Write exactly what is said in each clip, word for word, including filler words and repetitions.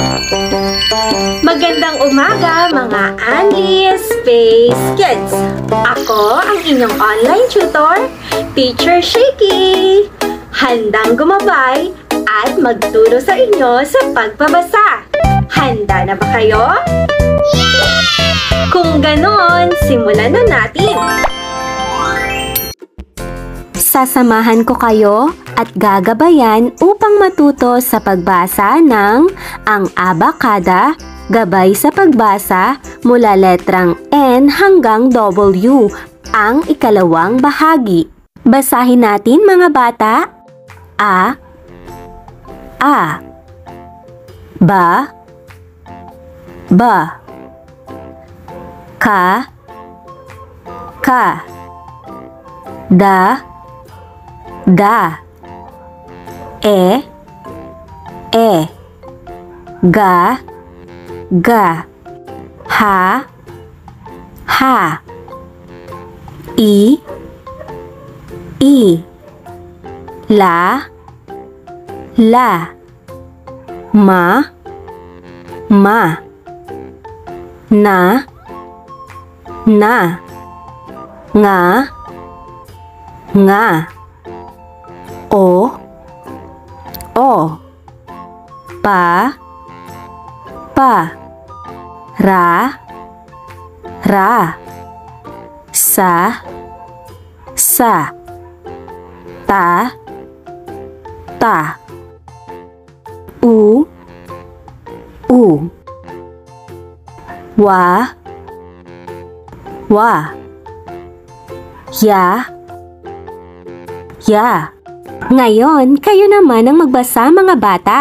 Magandang umaga mga Anlis Space Kids! Ako ang inyong online tutor, Teacher Shaky! Handang gumabay at magturo sa inyo sa pagbabasa. Handa na ba kayo? Yeah! Kung ganon, simulan na natin! Sasamahan ko kayo at gagabayan upang matuto sa pagbasa ng Ang Abacada, Gabay sa Pagbasa mula letrang N hanggang W, ang ikalawang bahagi. Basahin natin mga bata. A, A, Ba, Ba, Ka, Ka, Da, Da, E, E, Ga, Ga, Ha, Ha, I, I, La, La, Ma, Ma, Na, Na, Nga, Nga, O, O, Pa, Pa, Ra, Ra, Sa, Sa, Ta, Ta, U, U, Wa, Wa, Ya, Ya. Ngayon, kayo naman ang magbasa mga bata.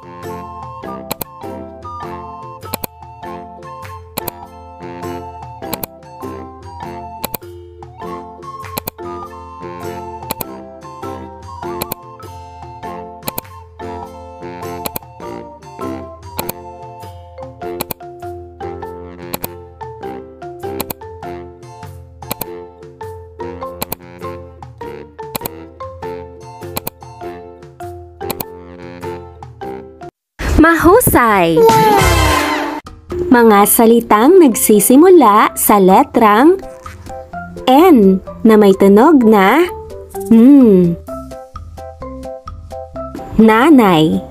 Mahusay! Mga salitang nagsisimula sa letrang N na may tunog na N. Nanay,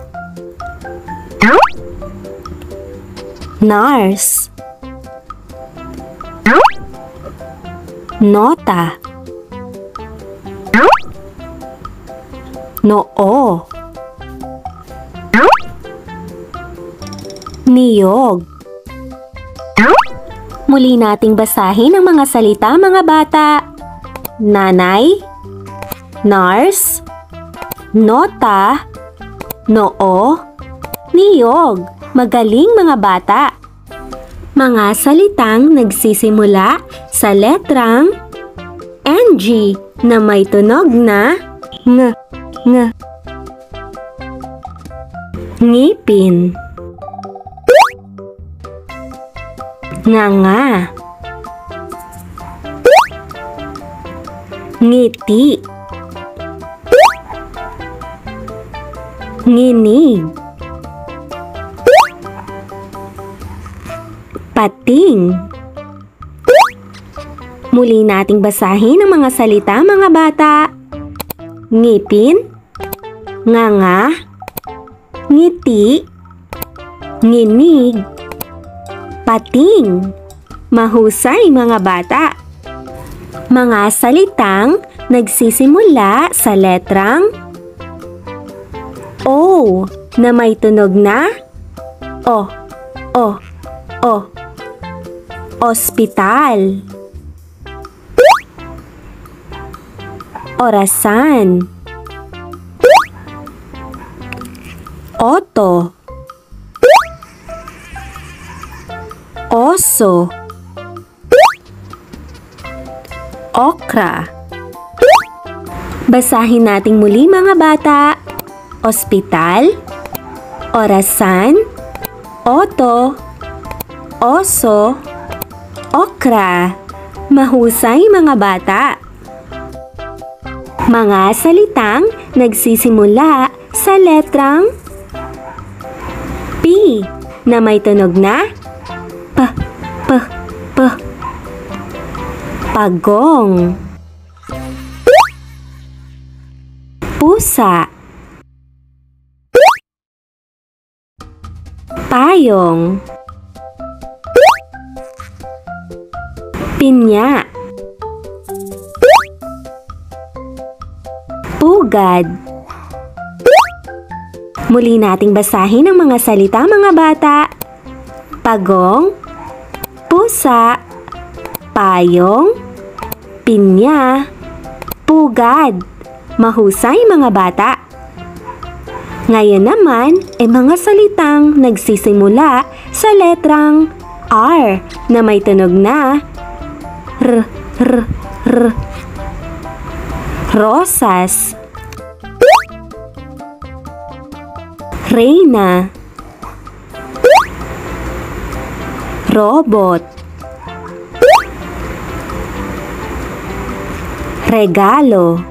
nurse, nota, noo, niyog. Muli nating basahin ang mga salita mga bata. Nanay, nurse, nota, noo, niyog. Magaling mga bata. Mga salitang nagsisimula sa letrang N G na may tunog na ng, ng. Ngipin, nganga, ngiti, nginig, pating. Muli nating basahin ang mga salita mga bata. Ngipin, nganga, ngiti, nginig, pating. Mahusay mga bata. Mga salitang nagsisimula sa letrang O na may tunog na O, O, O. Ospital, orasan, oto, oso, okra. Basahin nating muli mga bata. Ospital, orasan, oto, oso, okra. Mahusay mga bata. Mga salitang nagsisimula sa letrang P P na may tunog na P, P, P. Pagong. Pusa. Payong. Pinya. Pugad. Muli nating basahin ang mga salita, mga bata. Pagong, pusa, payong, pinya, pugad. Mahusay, mga bata. Ngayon naman ay mga salitang nagsisimula sa letrang R na may tunog na R, R, R. Rosas. Reyna. Robot. Regalo.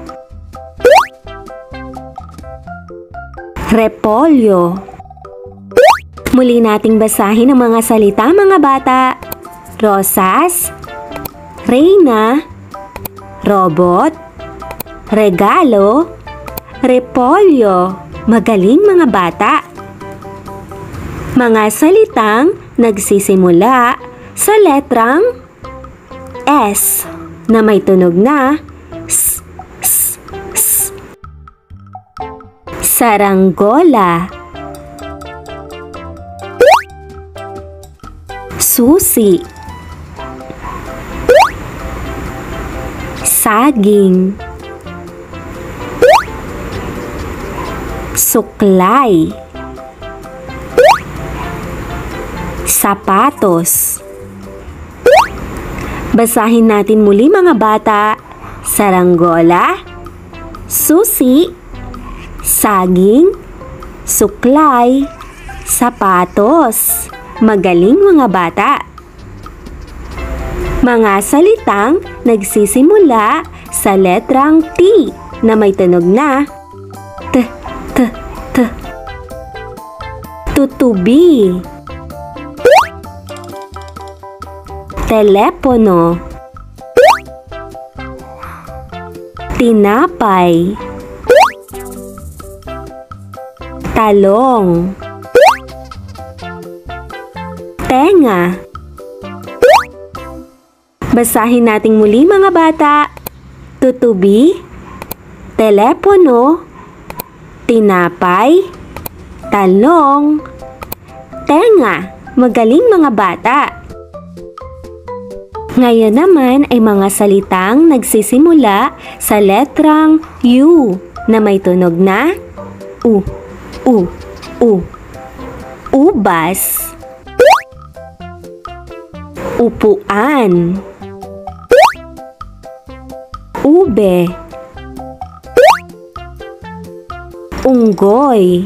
Repolyo. Muli nating basahin ang mga salita, mga bata. Rosas, Reyna, robot, regalo, repolyo. Magaling, mga bata. Mga salitang nagsisimula sa letrang S na may tunog na S, S, S. Saranggola. Susi. Saging. Suklay. Sapatos. Basahin natin muli, mga bata. Saranggola, susi, saging, suklay, sapatos. Magaling, mga bata. Mga salitang nagsisimula sa letrang T na may tunog na T, T, T. Tutubi. Telepono. Tinapay. Talong. Tenga. Basahin nating muli, mga bata. Tutubi, telepono, tinapay, talong, tenga. Magaling, mga bata. Ngayon naman ay mga salitang nagsisimula sa letrang U na may tunog na U, U, U. Ubas. Upuan. Ube. Unggoy.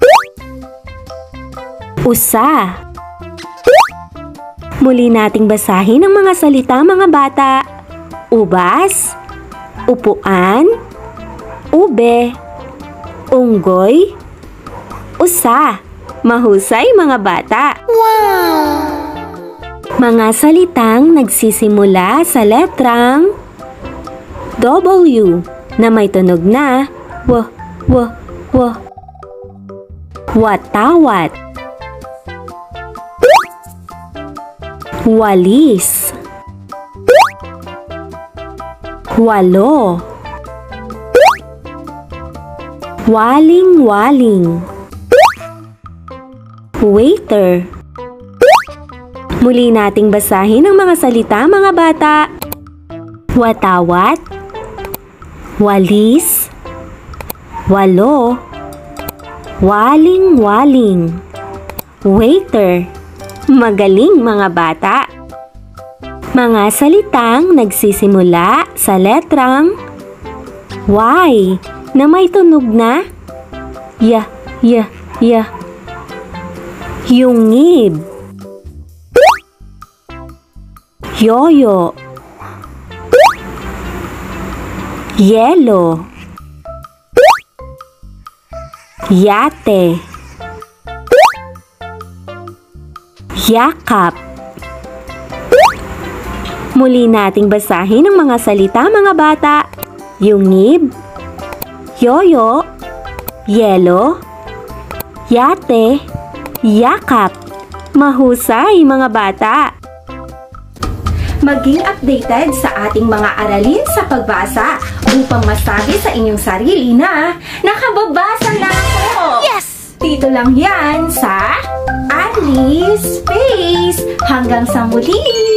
Usa. Muli nating basahin ang mga salita, mga bata. Ubas, upuan, ube, unggoy, usa. Mahusay, mga bata. Wow! Mga salitang nagsisimula sa letrang W na may tunog na W, W, W. Watawat. Walis. Walo. Waling-waling. Waiter. Muli nating basahin ang mga salita, mga bata. Watawat. Walis. Walo. Waling-waling. Waiter. Magaling, mga bata. Mga salitang nagsisimula sa letrang Y na may tunog na ya, ya, ya. Yungib. Yoyo. Yelo. Yate. yakap. Muli nating basahin ang mga salita, mga bata. Yungib, yoyo, yelo, yate, yakap. Mahusay, mga bata! Maging updated sa ating mga aralin sa pagbasa upang masabi sa inyong sarili na nakababasa na ako! Yes! Dito lang yan sa Anli Space! Hanggang sa muli!